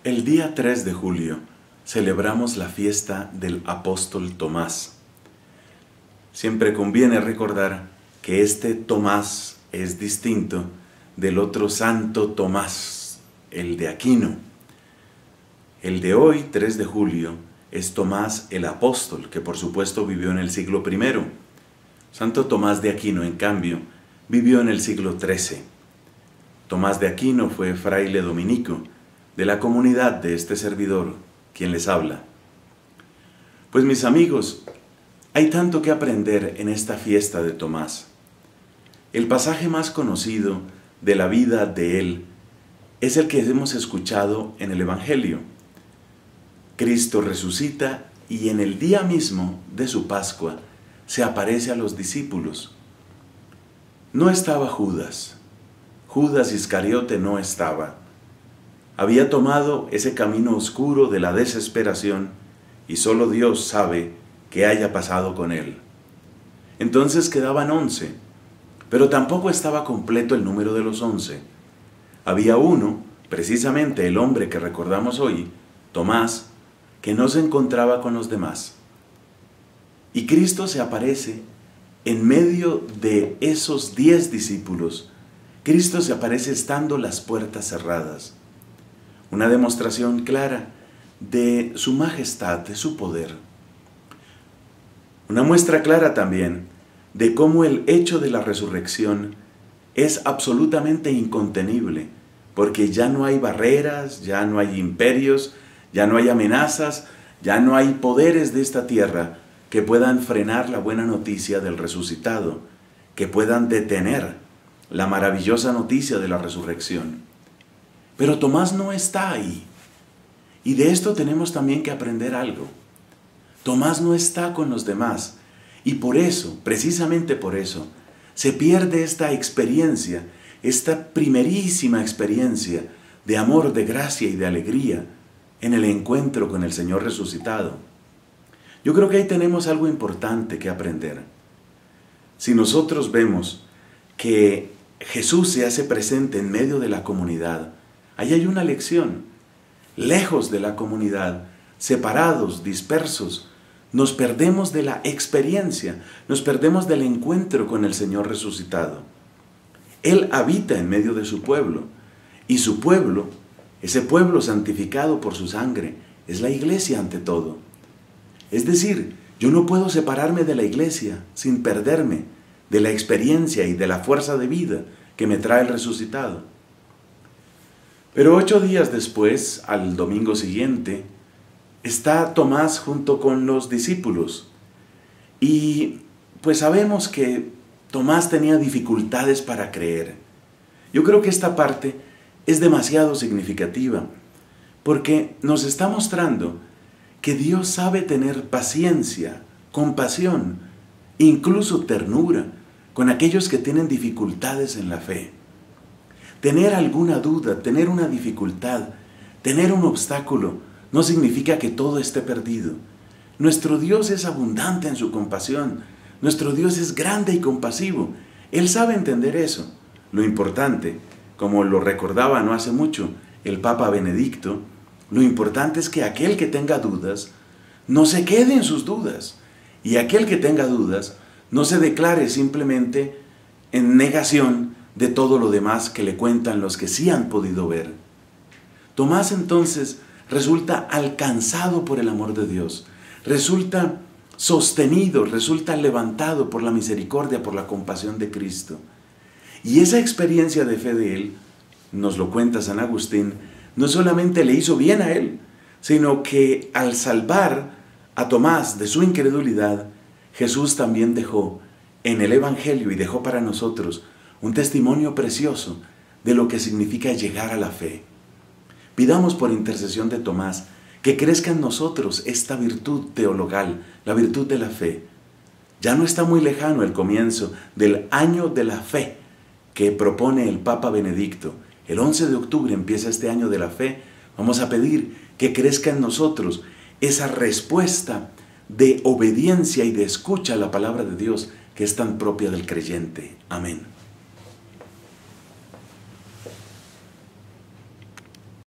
El día 3 de julio celebramos la fiesta del apóstol Tomás. Siempre conviene recordar que este Tomás es distinto del otro santo Tomás, el de Aquino. El de hoy, 3 de julio, es Tomás el apóstol, que por supuesto vivió en el siglo I. Santo Tomás de Aquino, en cambio, vivió en el siglo XIII. Tomás de Aquino fue fraile dominico de la comunidad de este servidor, quien les habla. Pues mis amigos, hay tanto que aprender en esta fiesta de Tomás. El pasaje más conocido de la vida de él es el que hemos escuchado en el Evangelio. Cristo resucita y en el día mismo de su Pascua se aparece a los discípulos. No estaba Judas. Judas Iscariote no estaba. Había tomado ese camino oscuro de la desesperación y solo Dios sabe qué haya pasado con él. Entonces quedaban 11, pero tampoco estaba completo el número de los 11. Había uno, precisamente el hombre que recordamos hoy, Tomás, que no se encontraba con los demás. Y Cristo se aparece en medio de esos 10 discípulos. Cristo se aparece estando las puertas cerradas. Una demostración clara de su majestad, de su poder. Una muestra clara también de cómo el hecho de la resurrección es absolutamente incontenible, porque ya no hay barreras, ya no hay imperios, ya no hay amenazas, ya no hay poderes de esta tierra que puedan frenar la buena noticia del resucitado, que puedan detener la maravillosa noticia de la resurrección. Pero Tomás no está ahí. Y de esto tenemos también que aprender algo. Tomás no está con los demás. Y por eso, precisamente por eso, se pierde esta experiencia, esta primerísima experiencia de amor, de gracia y de alegría en el encuentro con el Señor resucitado. Yo creo que ahí tenemos algo importante que aprender. Si nosotros vemos que Jesús se hace presente en medio de la comunidad, ahí hay una lección. Lejos de la comunidad, separados, dispersos, nos perdemos de la experiencia, nos perdemos del encuentro con el Señor resucitado. Él habita en medio de su pueblo, y su pueblo, ese pueblo santificado por su sangre, es la iglesia ante todo. Es decir, yo no puedo separarme de la iglesia sin perderme de la experiencia y de la fuerza de vida que me trae el resucitado. Pero 8 días después, al domingo siguiente, está Tomás junto con los discípulos. Y pues sabemos que Tomás tenía dificultades para creer. Yo creo que esta parte es demasiado significativa, porque nos está mostrando que Dios sabe tener paciencia, compasión, incluso ternura con aquellos que tienen dificultades en la fe. Tener alguna duda, tener una dificultad, tener un obstáculo, no significa que todo esté perdido. Nuestro Dios es abundante en su compasión. Nuestro Dios es grande y compasivo. Él sabe entender eso. Lo importante, como lo recordaba no hace mucho el Papa Benedicto, lo importante es que aquel que tenga dudas no se quede en sus dudas. Y aquel que tenga dudas no se declare simplemente en negación de todo lo demás que le cuentan los que sí han podido ver. Tomás entonces resulta alcanzado por el amor de Dios, resulta sostenido, resulta levantado por la misericordia, por la compasión de Cristo. Y esa experiencia de fe de él, nos lo cuenta San Agustín, no solamente le hizo bien a él, sino que al salvar a Tomás de su incredulidad, Jesús también dejó en el Evangelio y dejó para nosotros un testimonio precioso de lo que significa llegar a la fe. Pidamos por intercesión de Tomás que crezca en nosotros esta virtud teologal, la virtud de la fe. Ya no está muy lejano el comienzo del año de la fe que propone el Papa Benedicto. El 11 de octubre empieza este año de la fe. Vamos a pedir que crezca en nosotros esa respuesta de obediencia y de escucha a la palabra de Dios que es tan propia del creyente. Amén.